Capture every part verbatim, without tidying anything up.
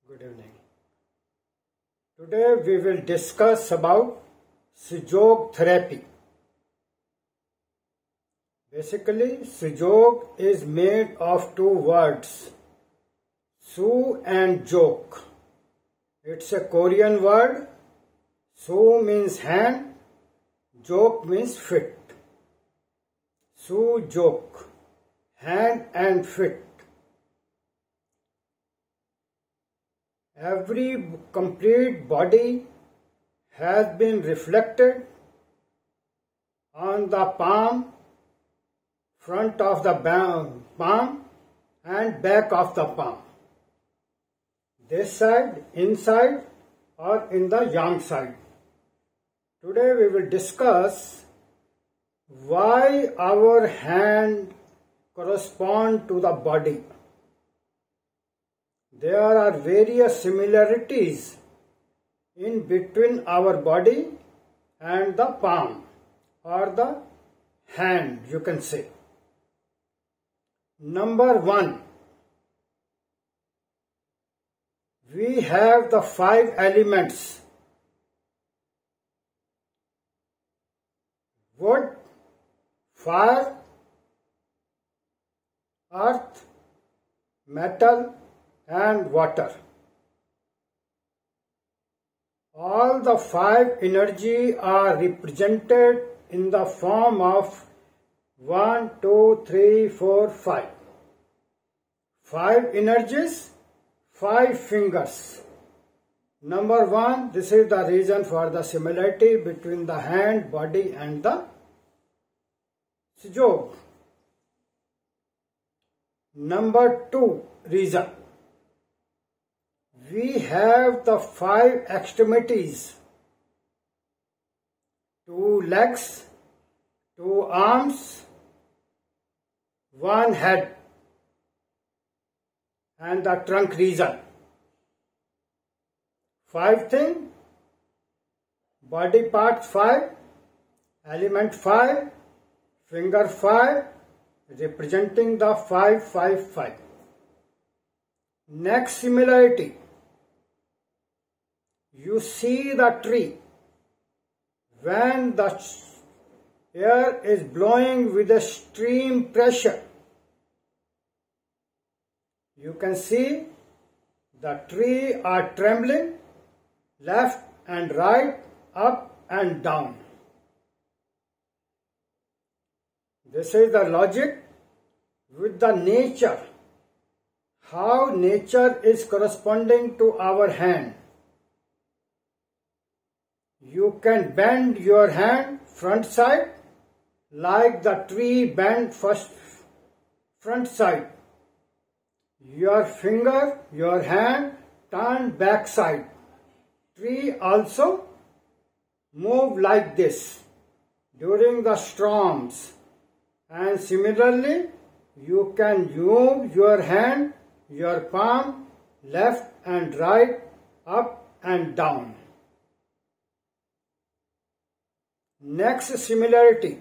Good evening. Today we will discuss about Sujok therapy. Basically, Sujok is made of two words, Su and Jok. It's a Korean word. Su means hand, Jok means foot. Su Jok, hand and foot. Every complete body has been reflected on the palm, front of the palm and back of the palm. This side, inside or in the yang side. Today we will discuss why our hand correspond to the body. There are various similarities in between our body and the palm or the hand, you can say. Number one, we have the five elements: wood, fire, earth, metal, and water. All the five energy are represented in the form of one, two, three, four, five. Five energies, five fingers. Number one, this is the reason for the similarity between the hand, body and the Sujok. Number two reason, we have the five extremities, two legs, two arms, one head, and the trunk region. Five things, body part five, element five, finger five, representing the five, five, five. Next similarity, you see the tree. When the air is blowing with a stream pressure, you can see the tree are trembling left and right, up and down. This is the logic with the nature, how nature is corresponding to our hand. You can bend your hand front side like the tree bent first front side. Your finger, your hand turn back side. Tree also move like this during the storms. And similarly, you can move your hand, your palm, left and right, up and down. Next similarity,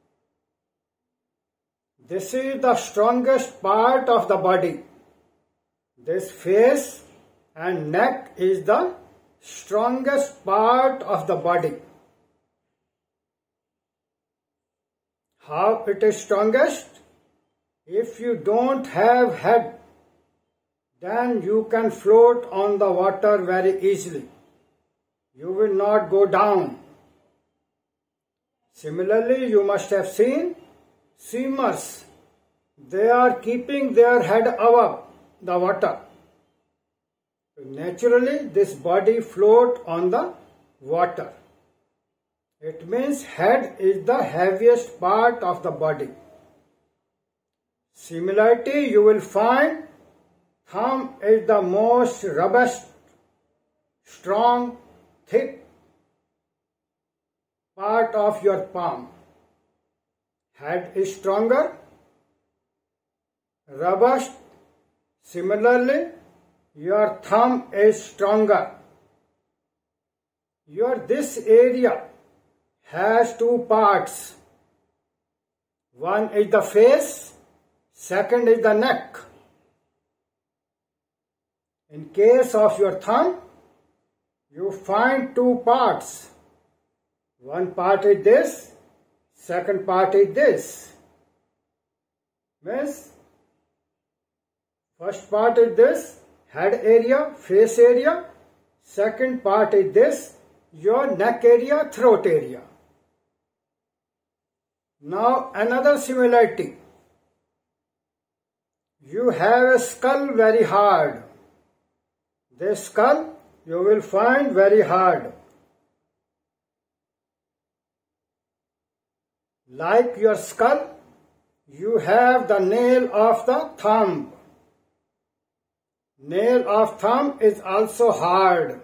this is the strongest part of the body. This face and neck is the strongest part of the body. How it is strongest? If you don't have head, then you can float on the water very easily. You will not go down. Similarly, you must have seen swimmers. They are keeping their head above the water. Naturally, this body float on the water. It means head is the heaviest part of the body. Similarity, you will find thumb is the most robust, strong, thick part of your palm. Head is stronger, robust. Similarly, your thumb is stronger. Your this area has two parts. One is the face, second is the neck. In case of your thumb, you find two parts. One part is this, second part is this. Means, first part is this, head area, face area. Second part is this, your neck area, throat area. Now another similarity. You have a skull very hard. This skull you will find very hard. Like your skull, you have the nail of the thumb. Nail of thumb is also hard.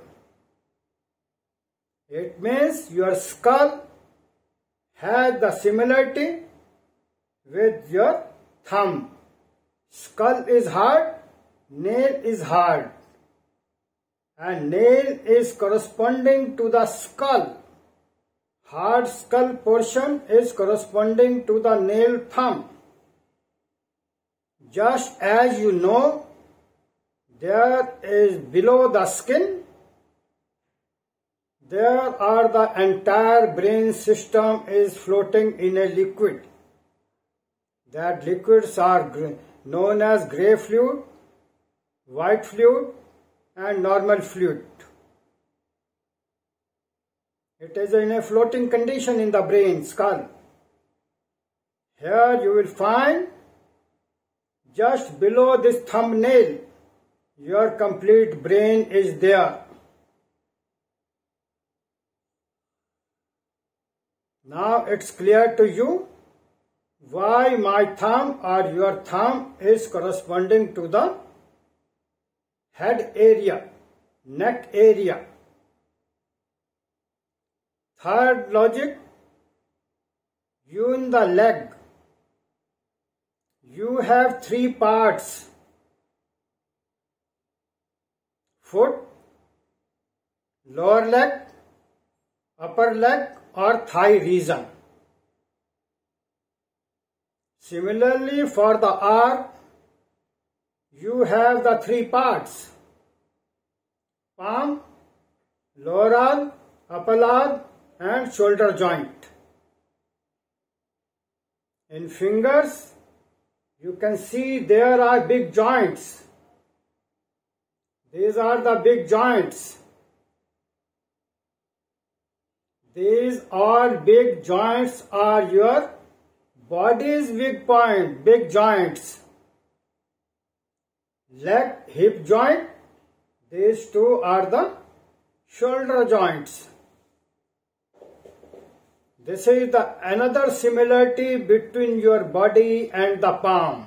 It means your skull has the similarity with your thumb. Skull is hard, nail is hard. And nail is corresponding to the skull. Hard skull portion is corresponding to the nail thumb. Just as you know, there is below the skin, there are the entire brain system is floating in a liquid. That liquids are known as grey fluid, white fluid, and normal fluid. It is in a floating condition in the brain skull. Here you will find just below this thumbnail, your complete brain is there. Now it's clear to you why my thumb or your thumb is corresponding to the head area, neck area. Third logic, you in the leg, you have three parts: foot, lower leg, upper leg or thigh region. Similarly, for the arm, you have the three parts: palm, lower arm, upper arm and shoulder joint. In fingers, you can see there are big joints. These are the big joints. These all big joints are your body's weak point, big joints. Leg, hip joint, these two are the shoulder joints. This is the another similarity between your body and the palm.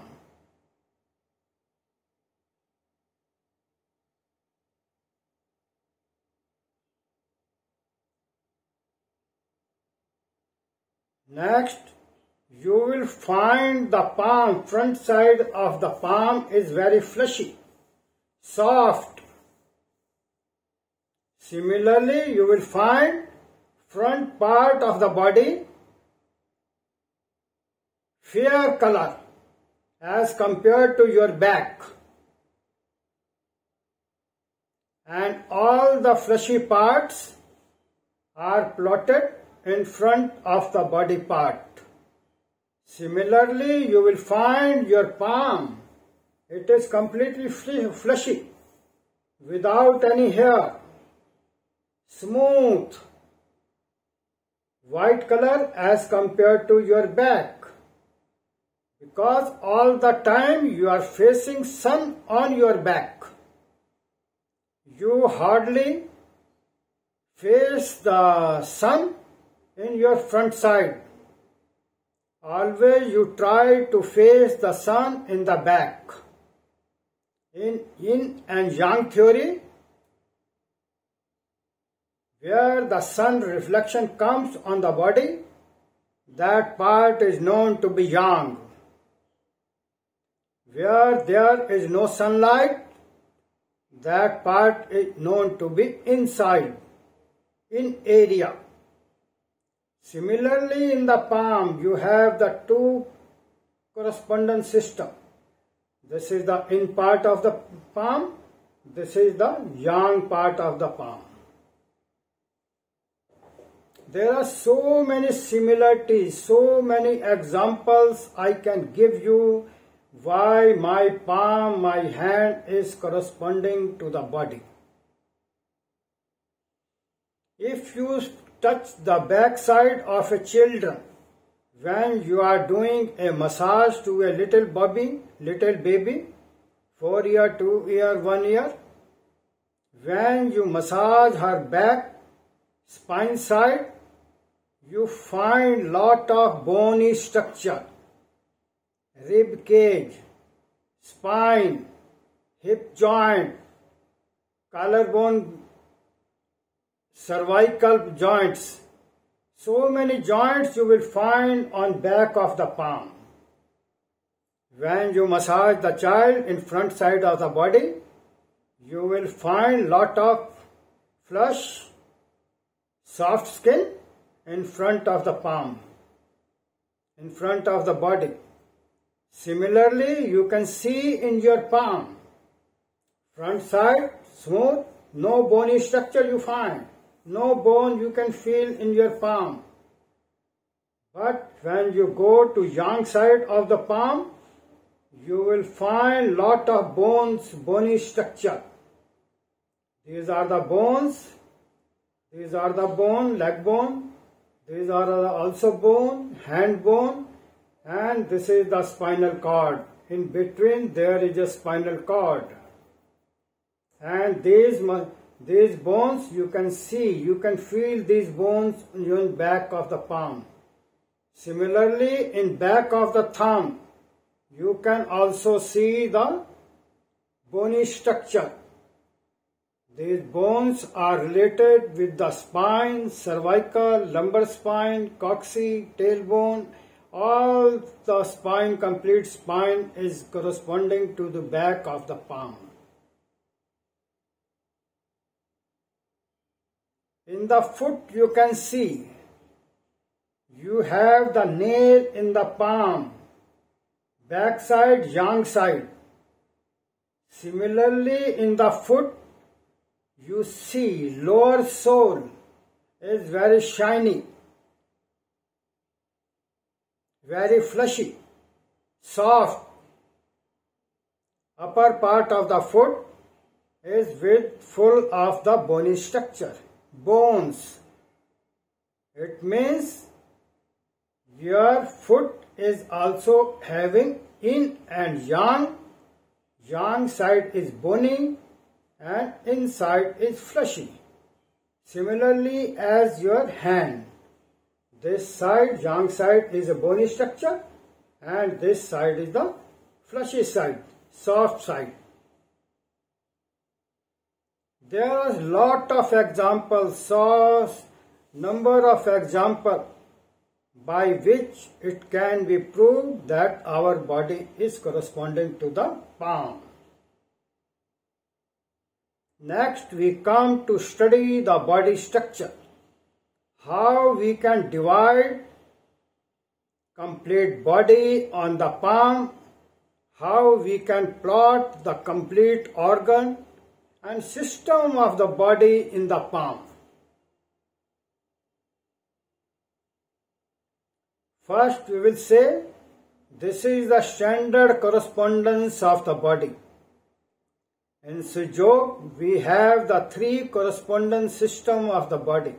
Next, you will find the palm, front side of the palm is very fleshy, soft. Similarly, you will find front part of the body fair color as compared to your back, and all the fleshy parts are plotted in front of the body part. Similarly, you will find your palm, it is completely fleshy without any hair, smooth, white color as compared to your back, because all the time you are facing sun on your back. You hardly face the sun in your front side. Always you try to face the sun in the back. In yin and yang theory, where the sun reflection comes on the body, that part is known to be yang. Where there is no sunlight, that part is known to be inside, in area. Similarly, in the palm, you have the two correspondence system. This is the in part of the palm This is the yang part of the palm. There are so many similarities, so many examples I can give you why my palm, my hand is corresponding to the body. If you touch the back side of a children, when you are doing a massage to a little baby, little baby, four year, two year, one year, when you massage her back, spine side, you find lot of bony structure, rib cage, spine, hip joint, collarbone, cervical joints. So many joints you will find on back of the palm. When you massage the child in front side of the body, you will find lot of flush, soft skin in front of the palm, in front of the body. Similarly, you can see in your palm, front side smooth, no bony structure you find, no bone you can feel in your palm. But when you go to yang side of the palm, you will find lot of bones, bony structure. These are the bones, these are the bone, leg bone, these are also bone, hand bone, and this is the spinal cord. In between there is a spinal cord. And these, these bones you can see, you can feel these bones in back of the palm. Similarly, in back of the thumb, you can also see the bony structure. These bones are related with the spine, cervical, lumbar spine, coccyx, tailbone. All the spine, complete spine is corresponding to the back of the palm. In the foot you can see, you have the nail in the palm, back side, yang side. Similarly, in the foot, you see lower sole is very shiny, very fleshy, soft. Upper part of the foot is with full of the bony structure, bones. It means your foot is also having yin and yang. Yang side is bony and inside is fleshy. Similarly as your hand. This side, yang side, is a bony structure and this side is the fleshy side, soft side. There are lot of examples, so number of examples by which it can be proved that our body is corresponding to the palm. Next, we come to study the body structure. How we can divide complete body on the palm, how we can plot the complete organ and system of the body in the palm. First, we will say this is the standard correspondence of the body. In Sujok, we have the three correspondence system of the body.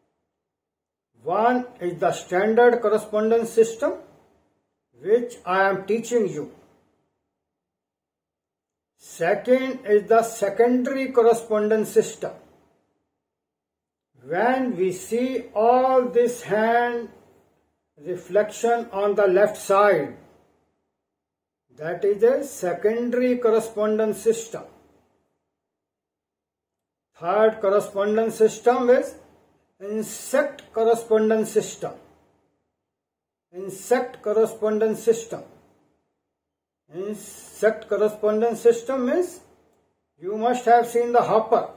One is the standard correspondence system, which I am teaching you. Second is the secondary correspondence system. When we see all this hand reflection on the left side, that is a secondary correspondence system. Third correspondence system is insect correspondence system. Insect correspondence system. Insect correspondence system means you must have seen the hopper.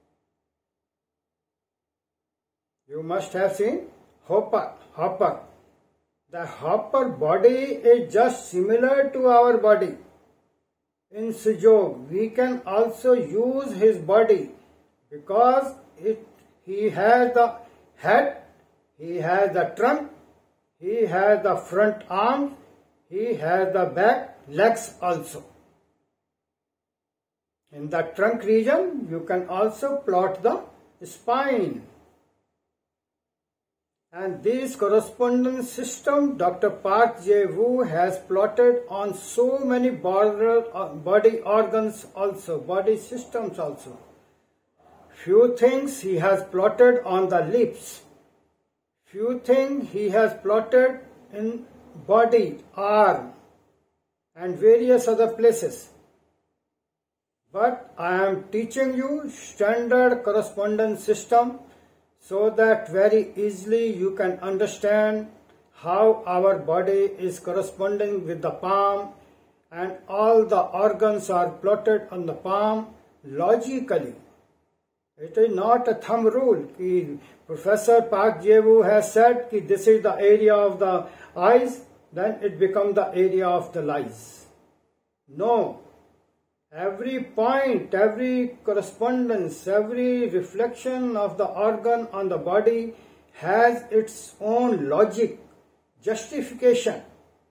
You must have seen hopper. Hopper. The hopper body is just similar to our body. in Sujog, we can also use his body because it, he has the head, he has the trunk, he has the front arms, he has the back legs also. In the trunk region, you can also plot the spine. And this correspondence system Doctor Park Jae-woo has plotted on so many border, uh, body organs also, body systems also. Few things he has plotted on the lips. Few things he has plotted in body, arm, and various other places. But I am teaching you standard correspondence system so that very easily you can understand how our body is corresponding with the palm and all the organs are plotted on the palm logically. It is not a thumb rule. Professor Park Jae-woo has said that this is the area of the eyes, then it becomes the area of the eyes. No. Every point, every correspondence, every reflection of the organ on the body has its own logic, justification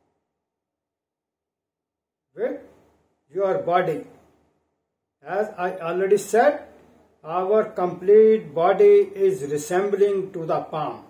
with your body. As I already said, our complete body is resembling to the palm.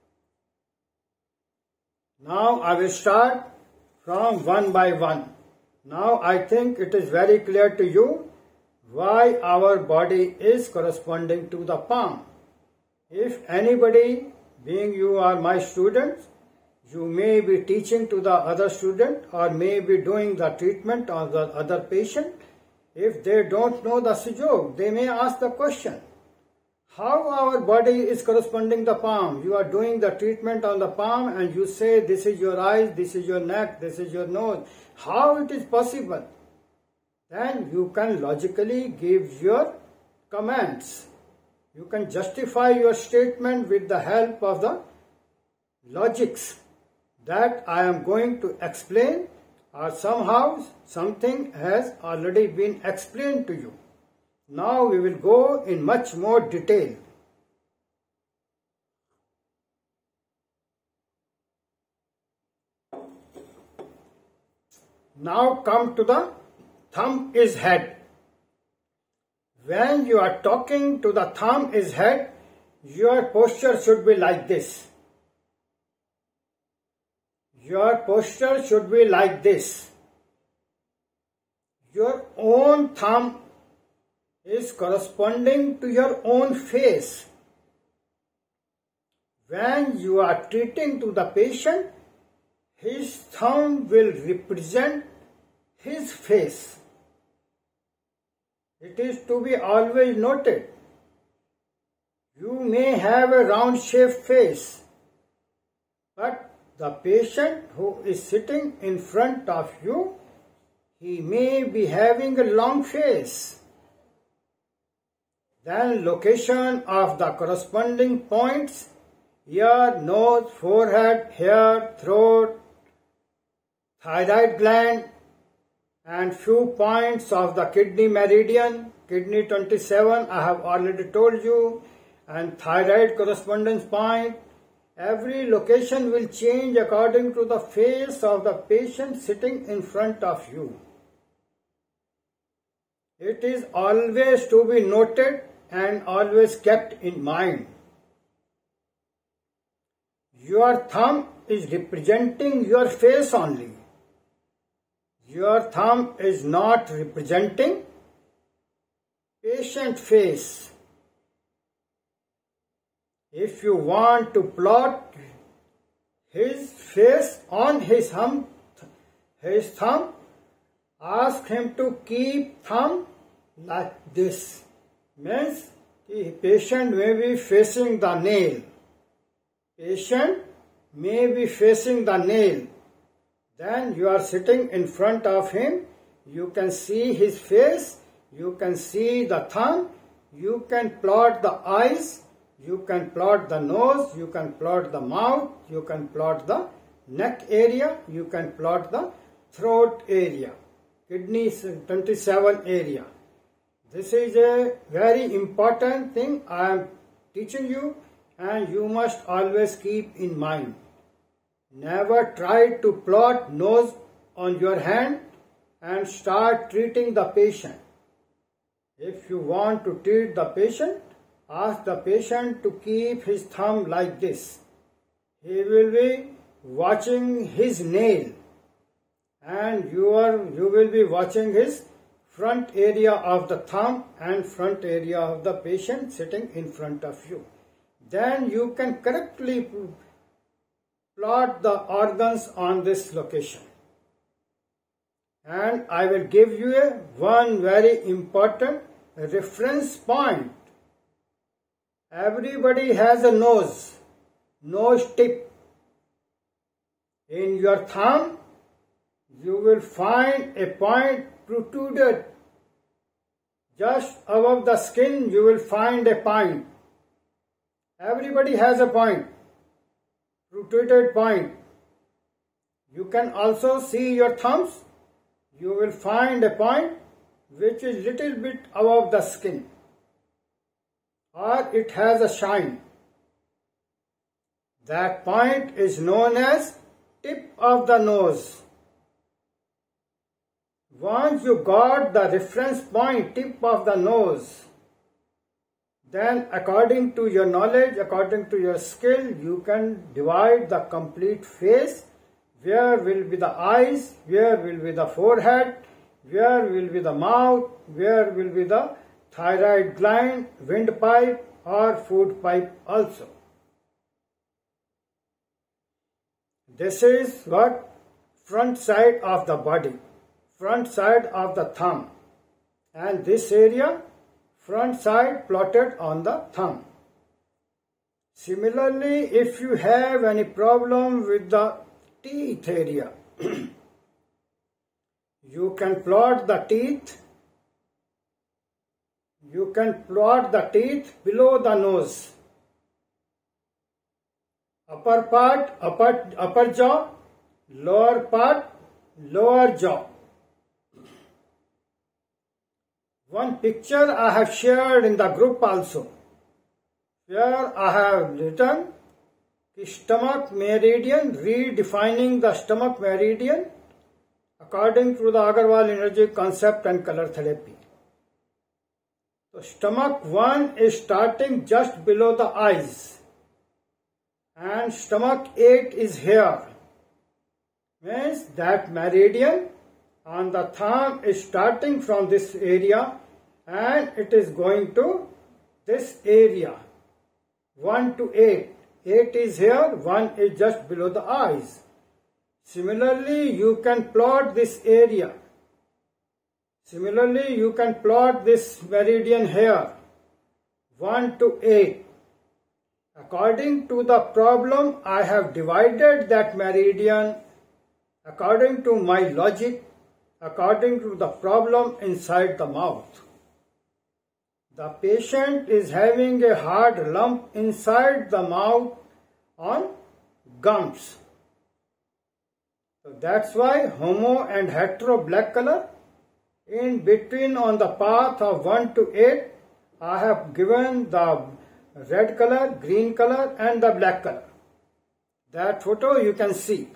Now I will start from one by one. Now I think it is very clear to you why our body is corresponding to the palm. If anybody, being you are my students, you may be teaching to the other student or may be doing the treatment on the other patient. If they don't know the sujog, they may ask the question, how our body is corresponding the palm? You are doing the treatment on the palm and you say this is your eyes, this is your neck, this is your nose. How it is possible? Then you can logically give your comments. You can justify your statement with the help of the logics that I am going to explain, or somehow something has already been explained to you. Now we will go in much more detail. Now come to the thumb is head. When you are talking to the thumb is head, your posture should be like this. Your posture should be like this. Your own thumb is corresponding to your own face. When you are treating to the patient, his thumb will represent his face. It is to be always noted. You may have a round shaped face, but the patient who is sitting in front of you, he may be having a long face. Then location of the corresponding points, ear, nose, forehead, hair, throat, thyroid gland, and few points of the kidney meridian, kidney twenty-seven I have already told you, and thyroid correspondence point. Every location will change according to the face of the patient sitting in front of you. It is always to be noted and always kept in mind. Your thumb is representing your face only. Your thumb is not representing patient face. If you want to plot his face on his thumb, his thumb, ask him to keep thumb like this. Means the patient may be facing the nail. Patient may be facing the nail. Then you are sitting in front of him. You can see his face. You can see the thumb. You can plot the eyes. You can plot the nose. You can plot the mouth. You can plot the neck area. You can plot the throat area. kidney twenty-seven area. This is a very important thing I am teaching you, and you must always keep in mind. Never try to plot nose on your hand and start treating the patient. If you want to treat the patient, ask the patient to keep his thumb like this. He will be watching his nail, and you are you will be watching his front area of the thumb and front area of the patient sitting in front of you. Then you can correctly plot the organs on this location. And I will give you a one very important reference point. Everybody has a nose, nose tip. In your thumb, you will find a point protruded. Just above the skin, you will find a point. Everybody has a point, protruded point. You can also see your thumbs. You will find a point which is little bit above the skin, or it has a shine. That point is known as tip of the nose. Once you got the reference point, tip of the nose, then according to your knowledge, according to your skill, you can divide the complete face. Where will be the eyes, where will be the forehead, where will be the mouth, where will be the thyroid gland, windpipe or food pipe also. This is what front side of the body, front side of the thumb, and this area front side plotted on the thumb. Similarly, if you have any problem with the teeth area, you can plot the teeth. You can plot the teeth below the nose. Upper part, upper, upper jaw, lower part, lower jaw. One picture I have shared in the group also. Here I have written stomach meridian, redefining the stomach meridian according to the Agarwal energy concept and color therapy. So stomach one is starting just below the eyes, and stomach eight is here. Means that meridian on the thumb is starting from this area and it is going to this area, one to eight. eight is here, one is just below the eyes. Similarly, you can plot this area. Similarly, you can plot this meridian here, one to eight. According to the problem, I have divided that meridian according to my logic, according to the problem inside the mouth. The patient is having a hard lump inside the mouth on gums. So that's why homo and hetero black color. In between on the path of one to eight, I have given the red color, green color and the black color. That photo you can see.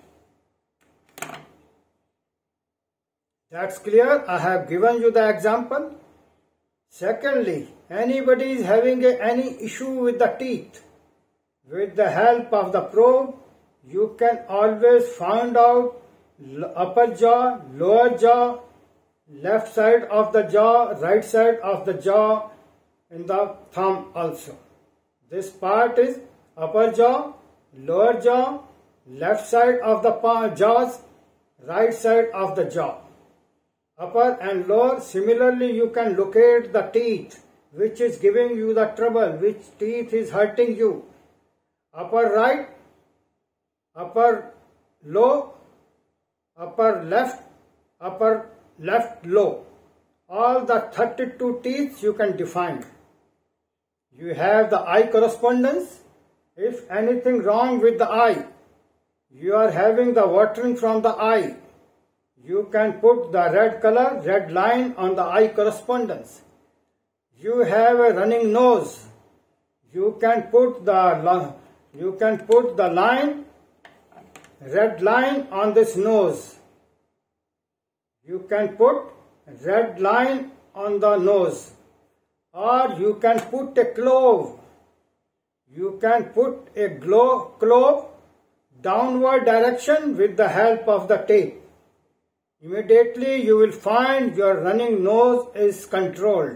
That's clear. I have given you the example. Secondly, anybody is having a, any issue with the teeth, with the help of the probe, you can always find out upper jaw, lower jaw, left side of the jaw, right side of the jaw, in the thumb also. This part is upper jaw, lower jaw, left side of the jaws, right side of the jaw. Upper and lower, similarly you can locate the teeth which is giving you the trouble, which teeth is hurting you. Upper right, upper low, upper left, upper left low. All the thirty-two teeth you can define. You have the eye correspondence. If anything wrong with the eye, you are having the watering from the eye, You can put the red color, red line on the eye correspondence. You have a running nose. You can put the you can put the line, red line on this nose. You can put red line on the nose, or you can put a clove. You can put a glow, clove downward direction with the help of the tape. Immediately you will find your running nose is controlled.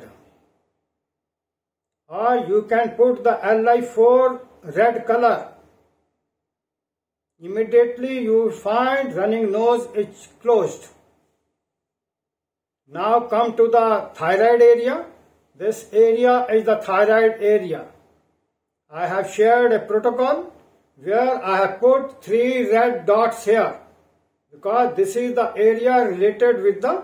Or you can put the L I four red color. Immediately you will find running nose is closed. Now come to the thyroid area. This area is the thyroid area. I have shared a protocol where I have put three red dots here, because this is the area related with the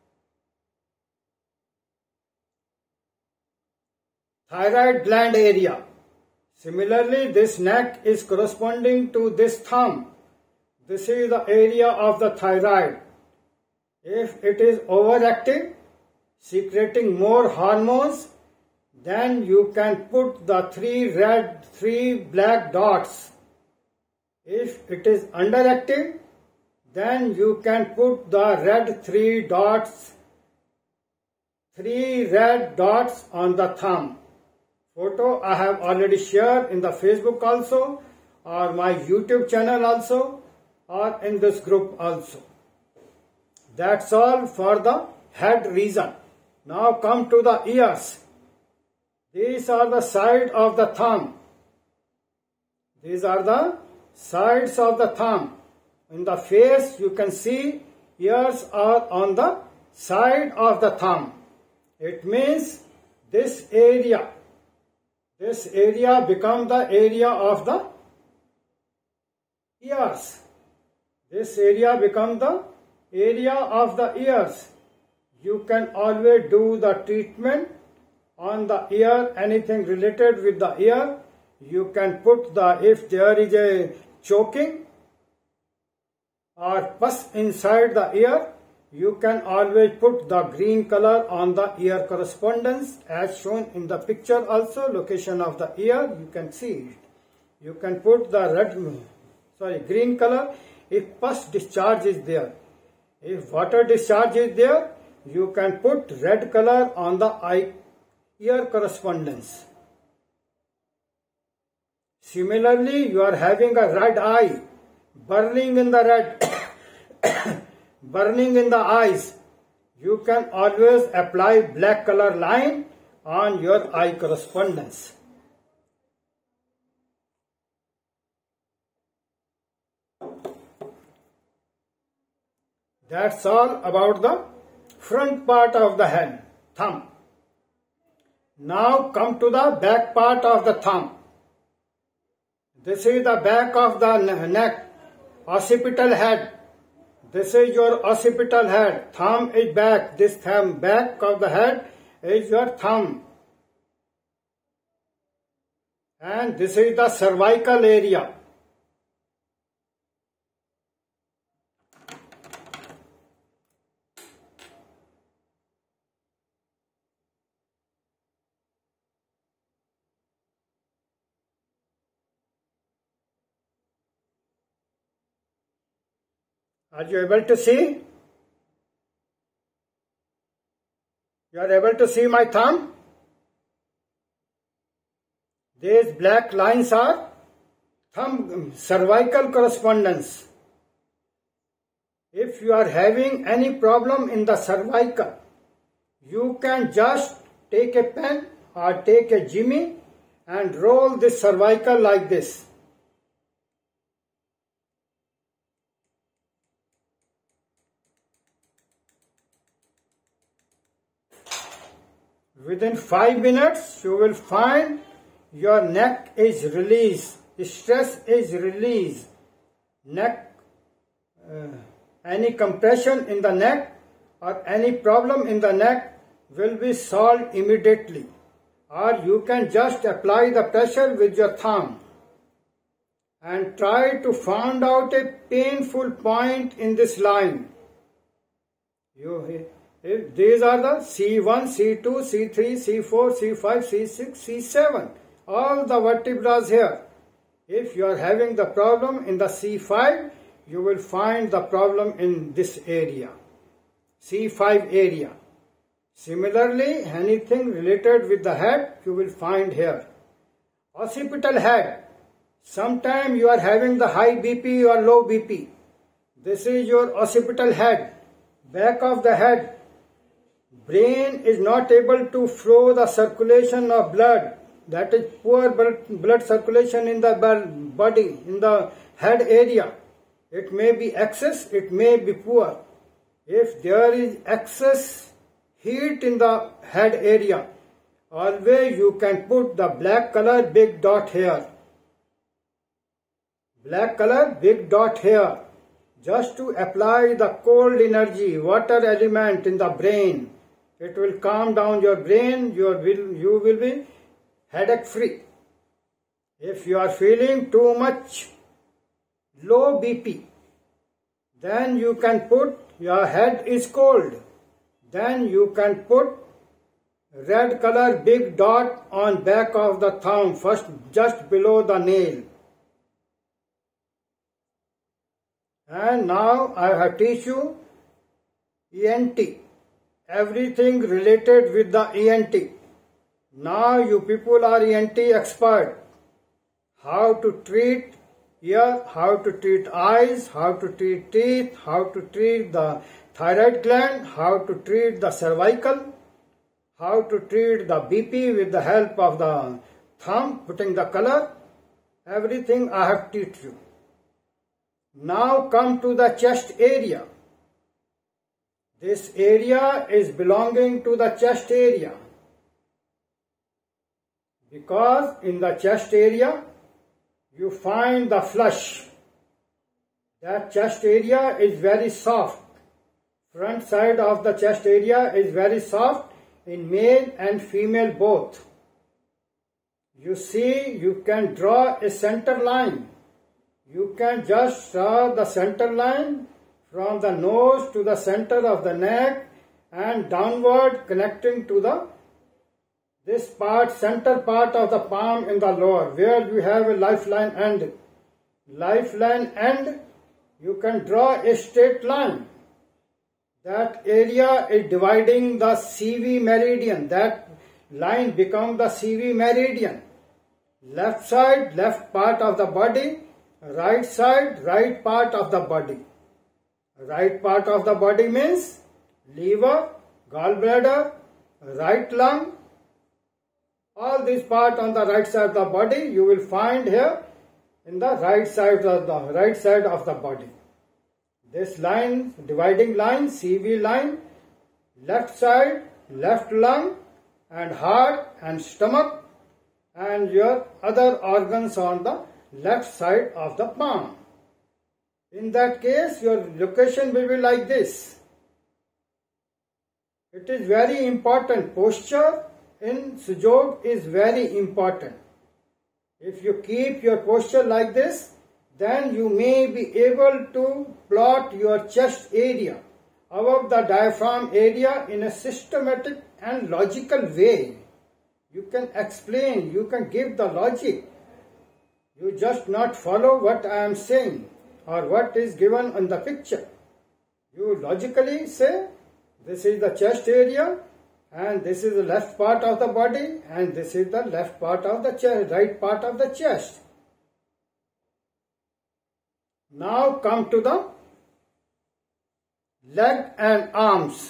thyroid gland area. Similarly, this neck is corresponding to this thumb. This is the area of the thyroid. If it is overactive, secreting more hormones, then you can put the three red, three black dots. If it is underactive, then you can put the red three dots, three red dots on the thumb. Photo I have already shared in the Facebook also, or my YouTube channel also, or in this group also. That's all for the head region. Now come to the ears. These are the side of the thumb. These are the sides of the thumb. In the face you can see ears are on the side of the thumb. It means this area, this area become the area of the ears. This area become the area of the ears. You can always do the treatment on the ear, anything related with the ear. You can put the, if there is a choking or pus inside the ear, you can always put the green color on the ear correspondence as shown in the picture also. Location of the ear, you can see it. You can put the red, sorry, green color if pus discharge is there. If water discharge is there, you can put red color on the eye ear correspondence. Similarly, you are having a red eye, burning in the red, burning in the eyes. You can always apply black color line on your eye correspondence. That's all about the front part of the hand, thumb. Now come to the back part of the thumb. This is the back of the neck, occipital head. This is your occipital head. Thumb is back. This thumb, back of the head is your thumb. And this is the cervical area. Are you able to see? You are able to see my thumb? These black lines are thumb cervical correspondence. If you are having any problem in the cervical, you can just take a pen or take a jimmy and roll this cervical like this. Within five minutes, you will find your neck is released, stress is released. Neck, uh, any compression in the neck or any problem in the neck will be solved immediately. Or you can just apply the pressure with your thumb and try to find out a painful point in this line. You, if these are the C one, C two, C three, C four, C five, C six, C seven. All the vertebrae here. If you are having the problem in the C five, you will find the problem in this area, C five area. Similarly, anything related with the head, you will find here. Occipital head. Sometimes you are having the high B P or low B P. This is your occipital head. Back of the head. Brain is not able to flow the circulation of blood. That is poor blood circulation in the body, in the head area. It may be excess, it may be poor. If there is excess heat in the head area, always you can put the black color big dot here. Black color big dot here. Just to apply the cold energy, water element in the brain. It will calm down your brain, your will, you will be headache free. If you are feeling too much low B P, then you can put, your head is cold, then you can put red color big dot on back of the thumb, first just below the nail. And now I have teach you E N T, everything related with the E N T. Now you people are E N T expert. How to treat ear, how to treat eyes, how to treat teeth, how to treat the thyroid gland, how to treat the cervical, how to treat the B P with the help of the thumb, putting the color. Everything I have taught you. Now come to the chest area. This area is belonging to the chest area. Because in the chest area, you find the flush. That chest area is very soft. Front side of the chest area is very soft in male and female both. You see, you can draw a center line. You can just draw the center line from the nose to the center of the neck and downward connecting to the this part, center part of the palm in the lower, where you have a lifeline end. Lifeline end, you can draw a straight line. That area is dividing the C V meridian. That line becomes the C V meridian. Left side, left part of the body. Right side, right part of the body. Right part of the body means liver, gallbladder, right lung. All this part on the right side of the body you will find here in the right side of the right side of the body. This line, dividing line, C V line, left side, left lung and heart and stomach and your other organs on the left side of the palm. In that case, your location will be like this. It is very important. Posture in Sujog is very important. If you keep your posture like this, then you may be able to plot your chest area above the diaphragm area in a systematic and logical way. You can explain, you can give the logic. You just not follow what I am saying or what is given on the picture. You logically say, this is the chest area and this is the left part of the body and this is the left part of the chest, right part of the chest. Now come to the leg and arms.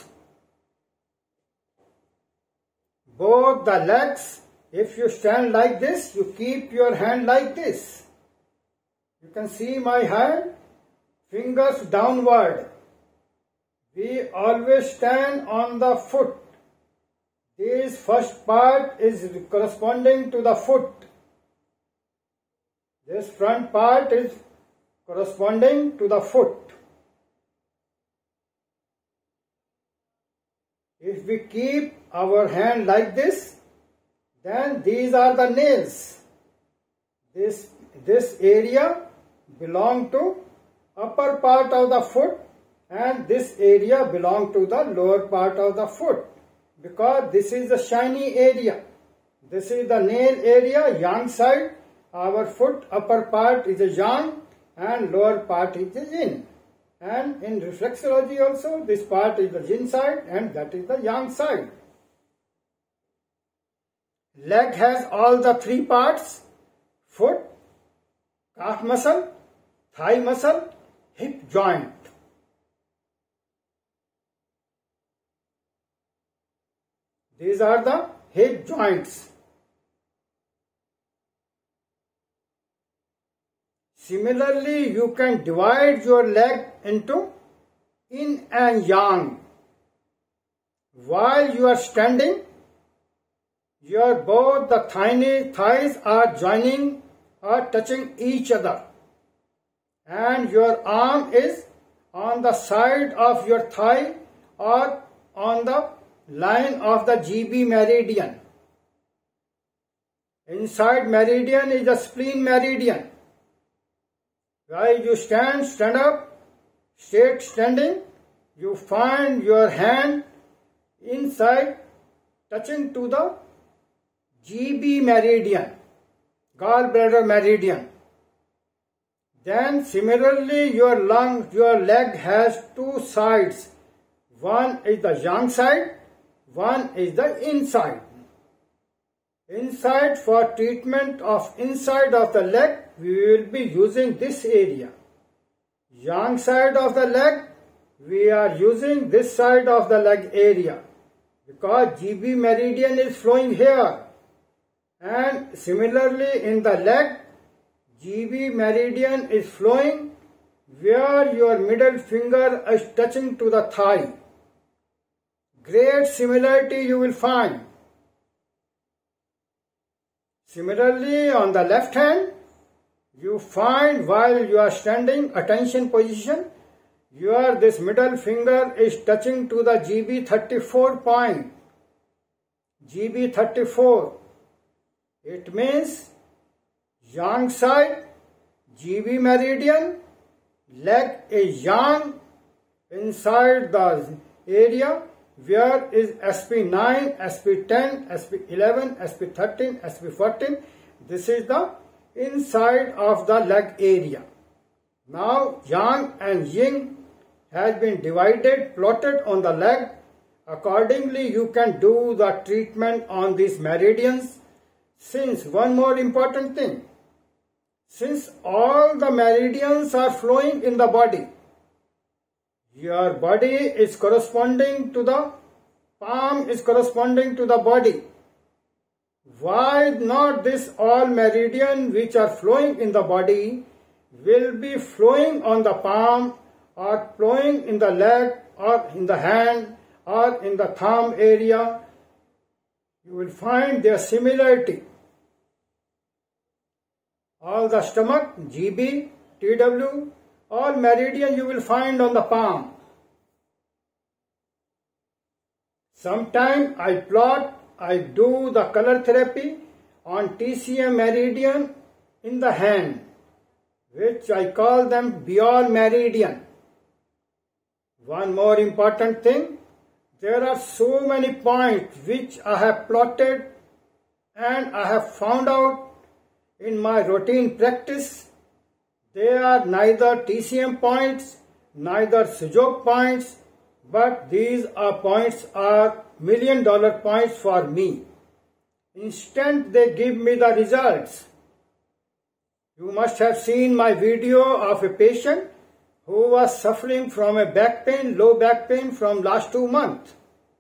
Both the legs, if you stand like this, you keep your hand like this. You can see my hand, fingers downward. We always stand on the foot. This first part is corresponding to the foot. This front part is corresponding to the foot. If we keep our hand like this, then these are the nails. This, this area belongs to upper part of the foot and this area belongs to the lower part of the foot, because this is the shiny area. This is the nail area, yang side. Our foot upper part is a yang and lower part is the yin. And in reflexology also, this part is the yin side and that is the yang side. Leg has all the three parts: foot, calf muscle, thigh muscle, hip joint. These are the hip joints. Similarly, you can divide your leg into yin and yang. While you are standing, your both the thigh, thighs are joining or touching each other, and your arm is on the side of your thigh or on the line of the G B meridian. Inside meridian is the spleen meridian. While you stand, stand up, straight standing, you find your hand inside touching to the G B meridian, gallbladder meridian. Then similarly your lung, your leg has two sides. One is the yang side, one is the inside. Inside, for treatment of inside of the leg, we will be using this area. Yang side of the leg, we are using this side of the leg area, because G B meridian is flowing here. And similarly in the leg, G B meridian is flowing where your middle finger is touching to the thigh. Great similarity you will find. Similarly, on the left hand, you find while you are standing, attention position, your this middle finger is touching to the G B thirty-four point. G B thirty-four. It means yang side, G B meridian, leg is yang, inside the area where is S P nine, S P ten, S P eleven, S P thirteen, S P fourteen. This is the inside of the leg area. Now yang and yin has been divided, plotted on the leg. Accordingly, you can do the treatment on these meridians. Since one more important thing, since all the meridians are flowing in the body, your body is corresponding to the palm is corresponding to the body. Why not this all meridian which are flowing in the body will be flowing on the palm or flowing in the leg or in the hand or in the thumb area? You will find their similarity. All the stomach, G B, T W, all meridian you will find on the palm. Sometime I plot, I do the color therapy on T C M meridian in the hand, which I call them Biot meridian. One more important thing, there are so many points which I have plotted and I have found out in my routine practice. They are neither T C M points, neither Sujok points, but these are points are million dollar points for me. Instant they give me the results. You must have seen my video of a patient who was suffering from a back pain, low back pain from last two months.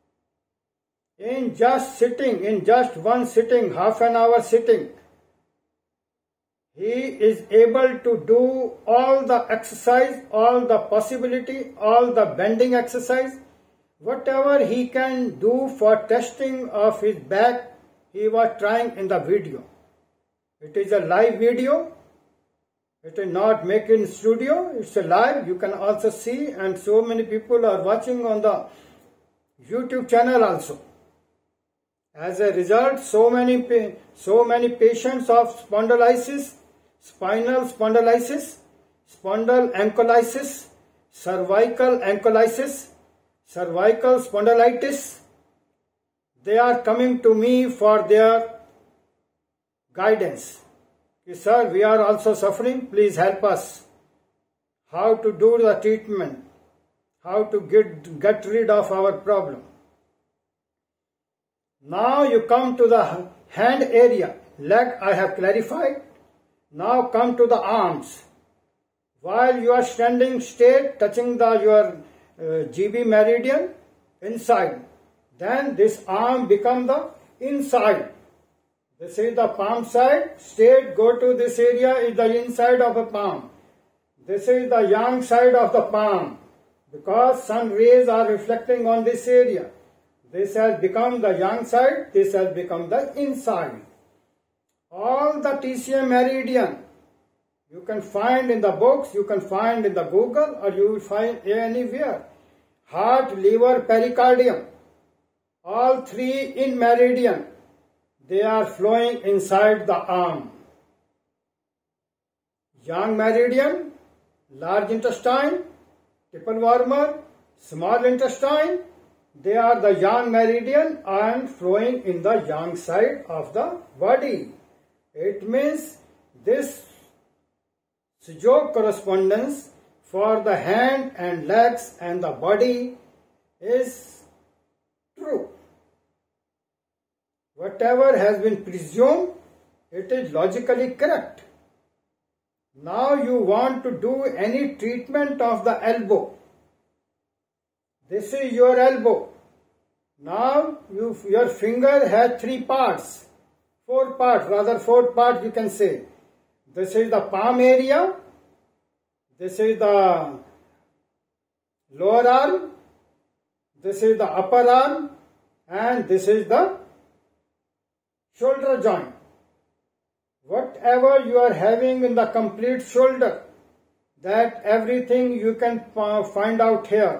In just sitting, in just one sitting, half an hour sitting, he is able to do all the exercise, all the possibility, all the bending exercise, whatever he can do for testing of his back, he was trying in the video. It is a live video. It is not made in studio. It's a live. You can also see, and so many people are watching on the YouTube channel also. As a result, so many so many patients of spondylosis, spinal spondylosis, spondyle ankylosis, cervical ankylosis, cervical spondylitis, they are coming to me for their guidance. Sir, we are also suffering, please help us. How to do the treatment, how to get, get rid of our problem. Now you come to the hand area. Leg I have clarified. Now come to the arms. While you are standing straight, touching the your uh, G B meridian inside, then this arm become the inside. This is the palm side. Straight go to this area is the inside of the palm. This is the yang side of the palm, because sun rays are reflecting on this area. This has become the yang side, this has become the inside. All the T C M meridian you can find in the books, you can find in the Google, or you will find anywhere. Heart, liver, pericardium, all three in meridian, they are flowing inside the arm. Yang meridian, large intestine, tipple warmer, small intestine, they are the yang meridian and flowing in the yang side of the body. It means this Sujok correspondence for the hand and legs and the body is true. Whatever has been presumed, it is logically correct. Now you want to do any treatment of the elbow. This is your elbow. Now you, your finger has three parts, four parts, rather four parts you can say. This is the palm area, this is the lower arm, this is the upper arm, and this is the shoulder joint. Whatever you are having in the complete shoulder, that everything you can find out here.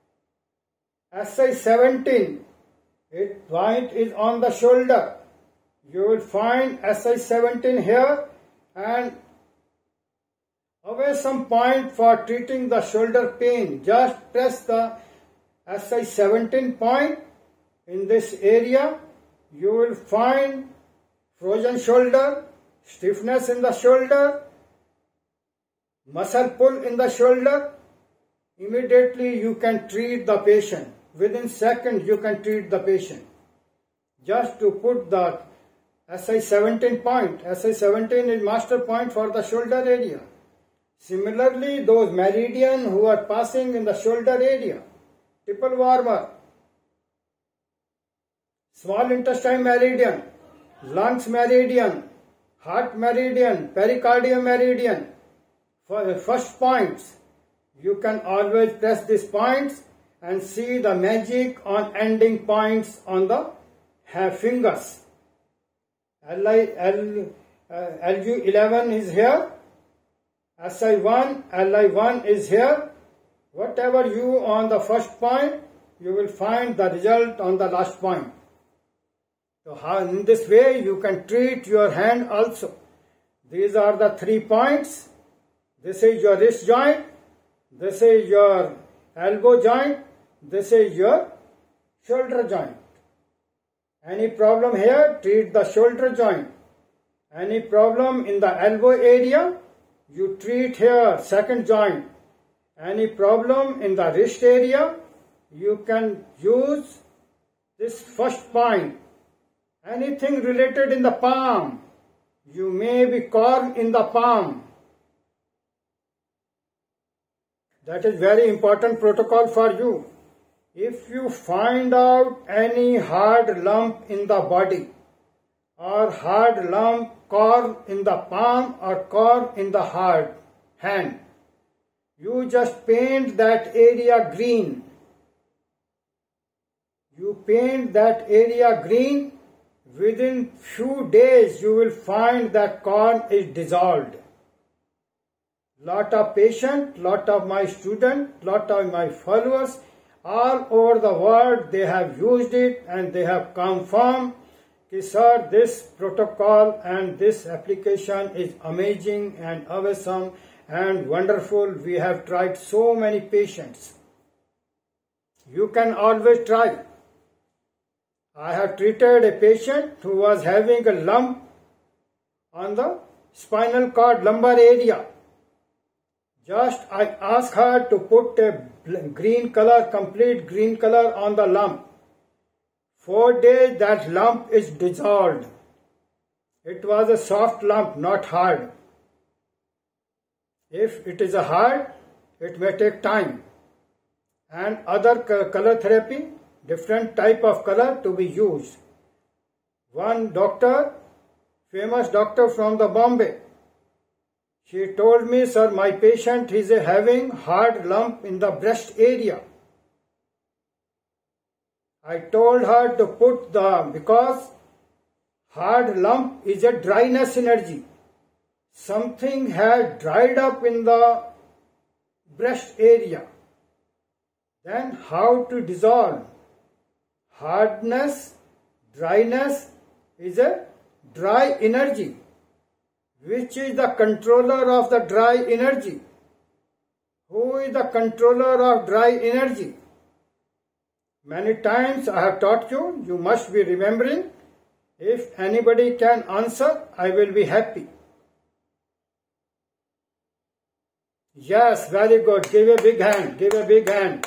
S I seventeen, its point is on the shoulder. You will find S I seventeen here, and always some point for treating the shoulder pain. Just press the S I seventeen point in this area. You will find frozen shoulder, stiffness in the shoulder, muscle pull in the shoulder. Immediately you can treat the patient. Within seconds you can treat the patient. Just to put the S I seventeen point. S I seventeen is master point for the shoulder area. Similarly, those meridian who are passing in the shoulder area, tipple warmer, small intestine meridian, lungs meridian, heart meridian, pericardium meridian, for the first points, you can always press these points and see the magic on ending points on the fingers. L I, L, uh, L U eleven is here, S I one, L I one is here. Whatever you on the first point, you will find the result on the last point. So how, in this way you can treat your hand also. These are the three points. This is your wrist joint, this is your elbow joint, this is your shoulder joint. Any problem here, treat the shoulder joint. Any problem in the elbow area, you treat here, second joint. Any problem in the wrist area, you can use this first point. Anything related in the palm, you may be caught in the palm. That is very important protocol for you. If you find out any hard lump in the body, or hard lump core in the palm or core in the hard hand, you just paint that area green. You paint that area green, within few days you will find that core is dissolved. Lot of patients, lot of my students, lot of my followers, all over the world, they have used it and they have confirmed that, sir, this protocol and this application is amazing and awesome and wonderful. We have tried so many patients. You can always try. I have treated a patient who was having a lump on the spinal cord lumbar area. Just I asked her to put a green color, complete green color on the lump. Four days that lump is dissolved. It was a soft lump, not hard. If it is a hard, it may take time. And other color therapy, different type of color to be used. One doctor, famous doctor from the Bombay, she told me, sir, my patient is having hard lump in the breast area. I told her to put the, because hard lump is a dryness energy. Something had dried up in the breast area. Then how to dissolve? Hardness, dryness is a dry energy. Which is the controller of the dry energy? Who is the controller of dry energy? Many times I have taught you, you must be remembering. If anybody can answer, I will be happy. Yes, very good. Give a big hand. Give a big hand.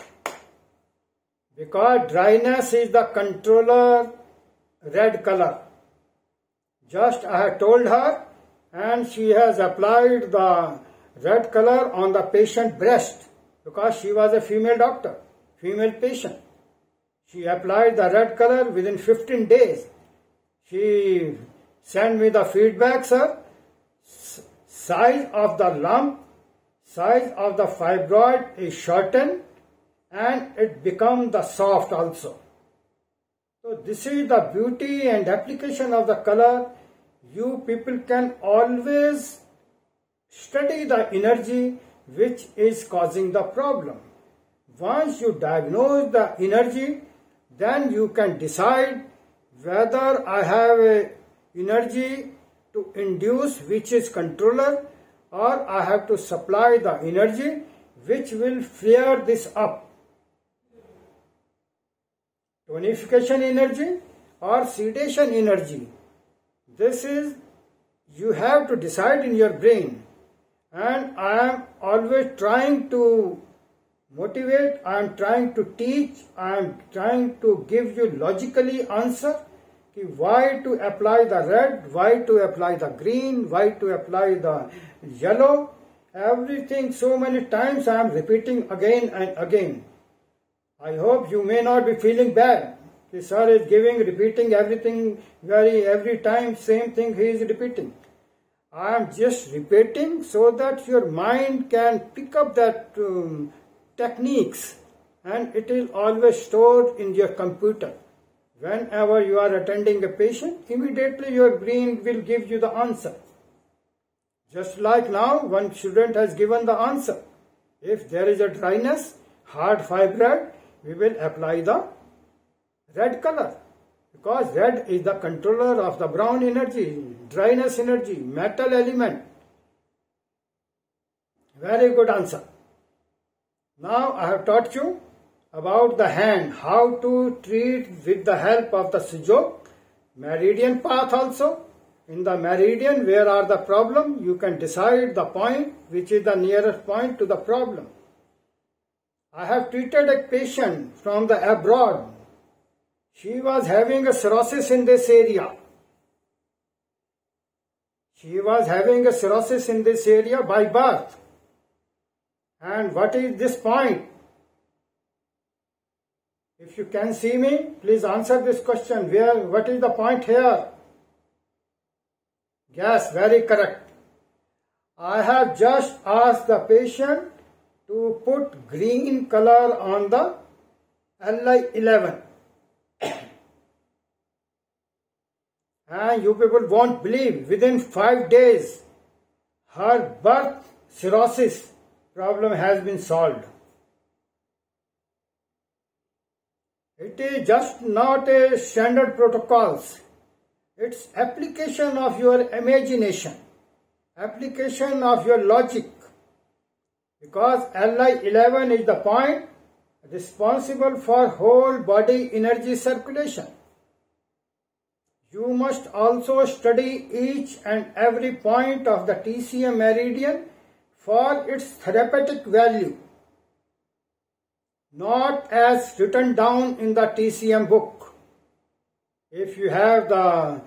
Because dryness is the controller red color. Just I have told her, and she has applied the red color on the patient breast because she was a female doctor, female patient. She applied the red color within fifteen days. She sent me the feedback, sir. S size of the lump, size of the fibroid is shortened and it becomes the soft also. So this is the beauty and application of the color. You people can always study the energy which is causing the problem. Once you diagnose the energy, then you can decide whether I have a energy to induce which is controller, or I have to supply the energy which will flare this up. Tonification energy or sedation energy. This is, you have to decide in your brain. And I am always trying to motivate, I am trying to teach, I am trying to give you logically answer. Why to apply the red, why to apply the green, why to apply the yellow. Everything so many times I am repeating again and again. I hope you may not be feeling bad. The sir is giving, repeating everything very, every time, same thing he is repeating. I am just repeating so that your mind can pick up that um, techniques, and it is always stored in your computer. Whenever you are attending a patient, immediately your brain will give you the answer. Just like now, one student has given the answer. If there is a dryness, hard fibroid, we will apply the red color. Because red is the controller of the brown energy, dryness energy, metal element. Very good answer. Now I have taught you about the hand, how to treat with the help of the Sujok. Meridian path also. In the meridian, where are the problem, you can decide the point which is the nearest point to the problem. I have treated a patient from the abroad. She was having a cirrhosis in this area. She was having a cirrhosis in this area by birth. And what is this point? If you can see me, please answer this question. Where, what is the point here? Yes, very correct. I have just asked the patient to put green color on the L I eleven. And you people won't believe, within five days, her birth cirrhosis problem has been solved. It is just not a standard protocols. It's application of your imagination application of your logic, because L I eleven is the point responsible for whole body energy circulation. You must also study each and every point of the T C M meridian for its therapeutic value, not as written down in the T C M book. If you have the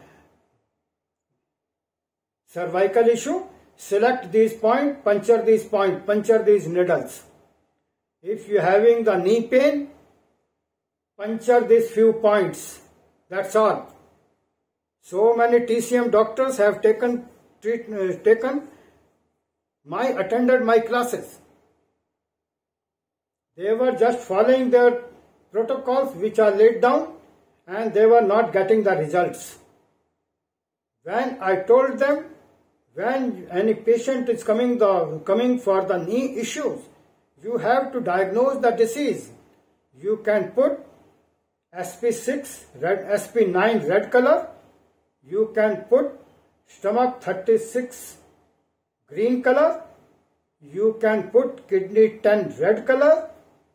cervical issue, select these points, puncture these points, puncture these needles. If you are having the knee pain, puncture these few points. That's all. So many T C M doctors have taken, treat, uh, taken my, attended my classes. They were just following their protocols which are laid down, and they were not getting the results. When I told them, when any patient is coming, the, coming for the knee issues, you have to diagnose the disease. You can put S P six, red, S P nine red color. You can put stomach thirty-six green color. You can put kidney ten red color.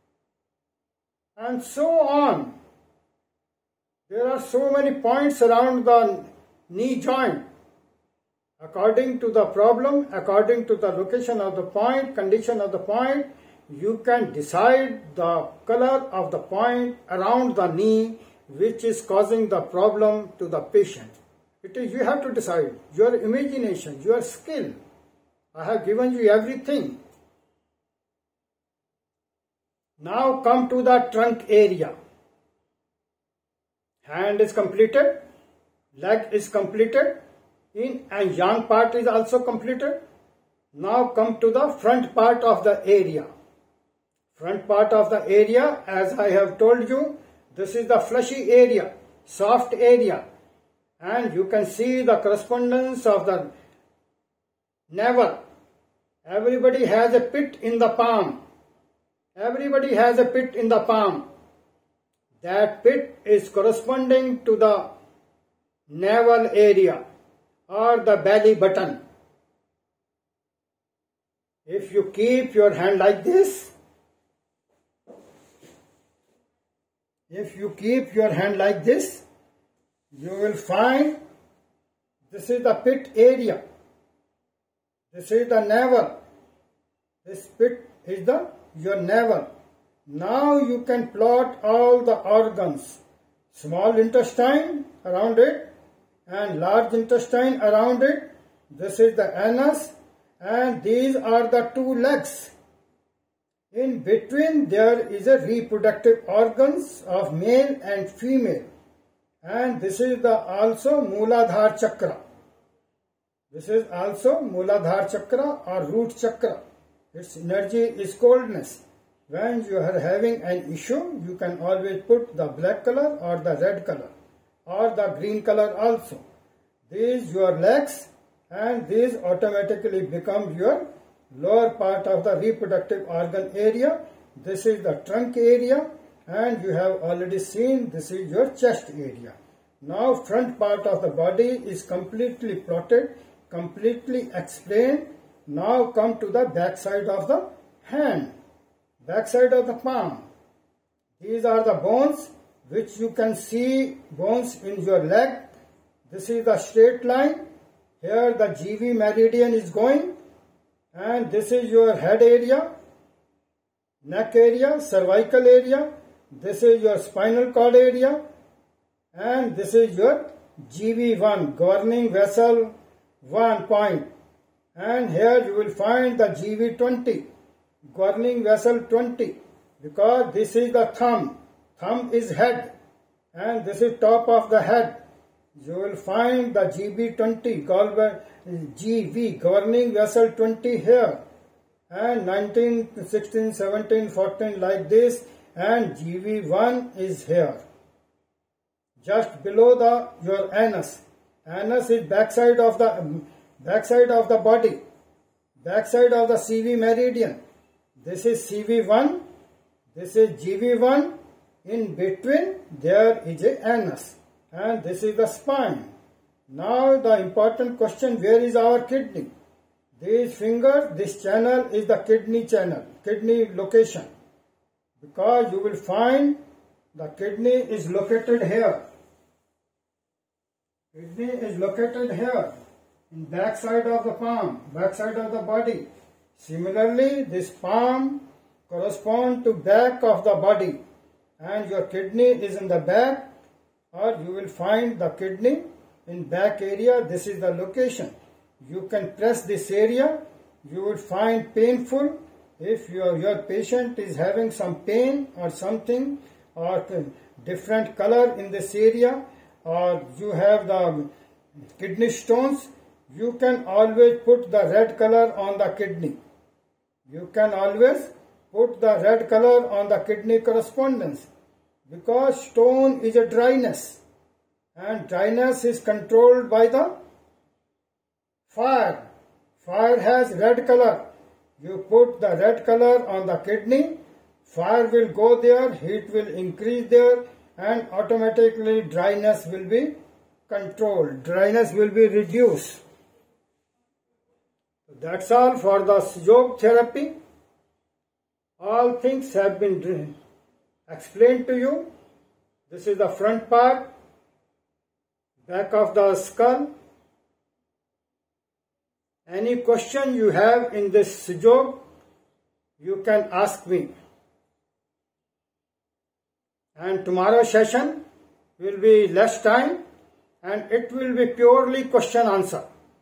And so on. There are so many points around the knee joint. According to the problem, according to the location of the point, condition of the point, you can decide the color of the point around the knee which is causing the problem to the patient. It is, you have to decide, your imagination, your skill. I have given you everything. Now come to the trunk area. Hand is completed, leg is completed, yin and yang part is also completed. Now come to the front part of the area. Front part of the area, as I have told you, this is the fleshy area, soft area, and you can see the correspondence of the navel. Everybody has a pit in the palm. Everybody has a pit in the palm. That pit is corresponding to the navel area or the belly button. If you keep your hand like this, if you keep your hand like this, you will find this is the pit area. This is the navel. This pit is the your navel. Now you can plot all the organs. Small intestine around it and large intestine around it. This is the anus, and these are the two legs. In between there is a reproductive organs of male and female, and this is the also Mooladhara chakra. This is also Mooladhara chakra or root chakra. Its energy is coldness. When you are having an issue, you can always put the black color or the red color or the green color also. These your legs, and these automatically become your lower part of the reproductive organ area. This is the trunk area, and you have already seen this is your chest area. Now front part of the body is completely plotted, completely explained. Now come to the back side of the hand, back side of the palm. These are the bones which you can see, bones in your leg. This is the straight line. Here the G V meridian is going, and this is your head area, neck area, cervical area. This is your spinal cord area, and this is your G V one, governing vessel one point. And here you will find the G V twenty, governing vessel twenty, because this is the thumb. Thumb is head, and this is top of the head. You will find the G V twenty, G V, governing vessel twenty here, and nineteen, sixteen, seventeen, fourteen like this, and G V one is here. Just below the your anus. Anus is backside of the backside of the body, backside of the C V meridian. This is C V one, this is G V one. In between there is a anus, and this is the spine. Now the important question, where is our kidney? These fingers, this channel is the kidney channel, kidney location. Because you will find the kidney is located here. Kidney is located here, in back side of the palm, back side of the body. Similarly, this palm corresponds to back of the body, and your kidney is in the back, or you will find the kidney in back area. This is the location. You can press this area. You will find painful. If your, your patient is having some pain or something, or different color in this area, or you have the kidney stones, you can always put the red color on the kidney. You can always put the red color on the kidney correspondence, because stone is a dryness, and dryness is controlled by the fire. Fire has red color. You put the red color on the kidney, fire will go there, heat will increase there, and automatically dryness will be controlled. Dryness will be reduced. That's all for the Sujok therapy. All things have been explained to you. This is the front part, back of the skull. Any question you have in this Sujok, you can ask me. And tomorrow's session will be less time, and it will be purely question answer.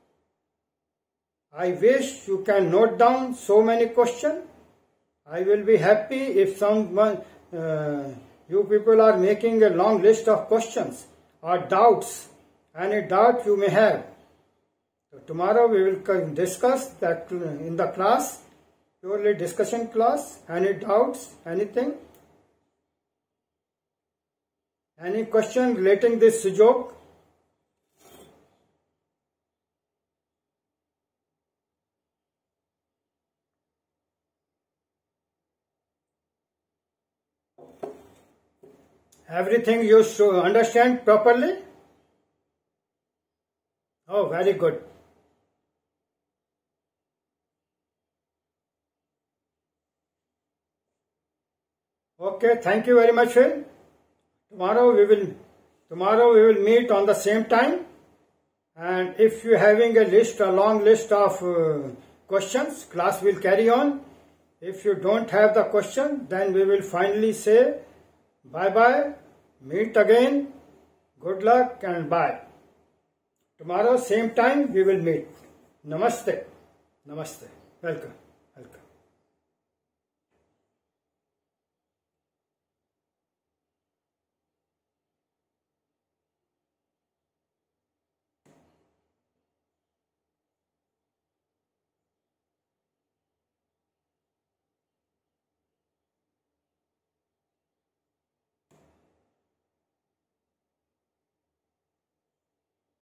I wish you can note down so many questions. I will be happy if someone, uh, you people are making a long list of questions or doubts. Any doubt you may have. So tomorrow we will discuss that in the class, purely discussion class. Any doubts, anything? Any question relating this Sujok? Everything you should understand properly? Oh, very good. Okay, thank you very much, Phil. Tomorrow we will tomorrow we will meet on the same time, and if you are having a list, a long list of uh, questions, class will carry on. If you don't have the question, then we will finally say bye bye, meet again, good luck and bye. Tomorrow same time we will meet. Namaste. Namaste. Welcome.